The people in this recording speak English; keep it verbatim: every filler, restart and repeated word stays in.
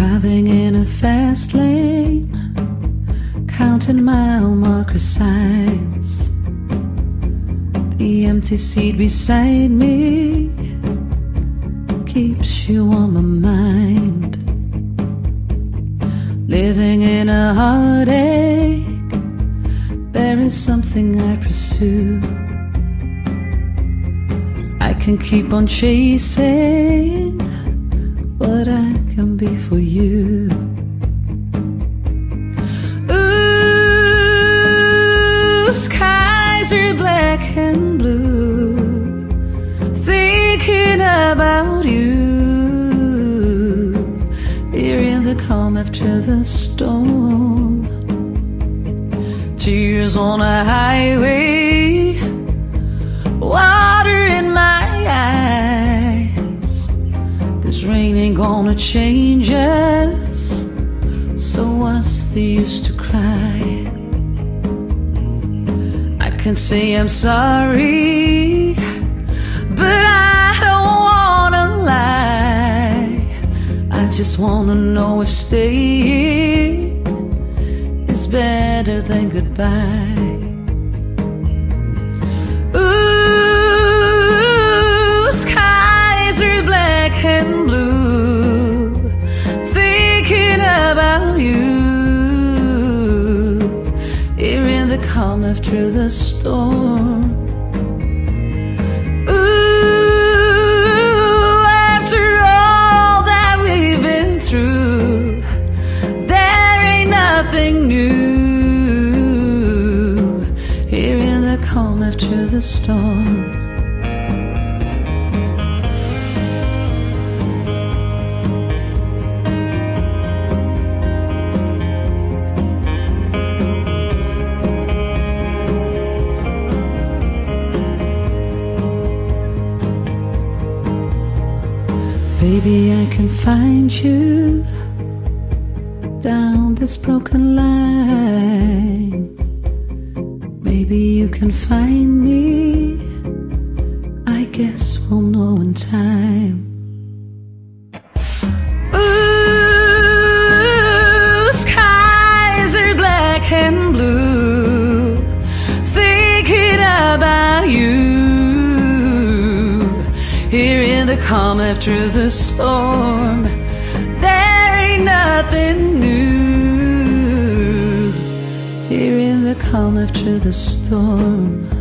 Driving in a fast lane, counting mile marker signs. The empty seat beside me keeps you on my mind. Living in a heartache, there is something I pursue. I can keep on chasing what I can be for you. Ooh, skies are black and blue, thinking about you. Here in the calm after the storm, tears on a highway, water in my eyes. This rain ain't gonna change us, so what's the use to cry? I can say I'm sorry, but I don't wanna lie. I just wanna know if staying is better than goodbye. Ooh, skies are black and blue, thinking about you. Here in the calm after the storm. Ooh, after all that we've been through, there ain't nothing new. Here in the calm after the storm. Baby, I can find you down this broken line. Maybe you can find me, I guess we'll know in time. Ooh, skies are black and blue, thinking about you. Here in the calm after the storm, there ain't nothing new. Here in the calm after the storm.